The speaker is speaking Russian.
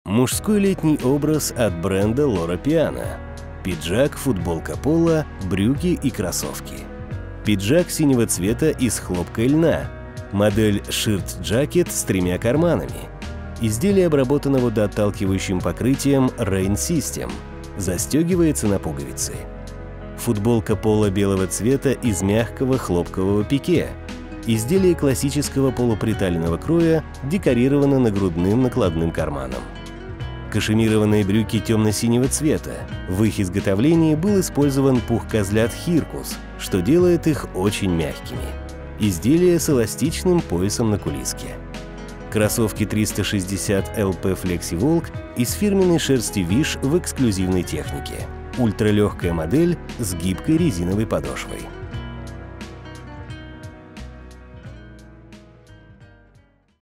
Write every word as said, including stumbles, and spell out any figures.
Мужской летний образ от бренда Loro Piana. Пиджак, футболка поло, брюки и кроссовки. Пиджак синего цвета из хлопка и льна. Модель Shirt Jacket с тремя карманами. Изделие обработано водоотталкивающим покрытием Rain System. Застегивается на пуговицы. Футболка поло белого цвета из мягкого хлопкового пике. Изделие классического полуприталенного кроя декорировано нагрудным накладным карманом. Кашемированные брюки темно-синего цвета. В их изготовлении был использован пух козлят Хиркус, что делает их очень мягкими. Изделие с эластичным поясом на кулиске. Кроссовки триста шестьдесят эл пи FlexiVolk из фирменной шерсти Wish в эксклюзивной технике. Ультралегкая модель с гибкой резиновой подошвой.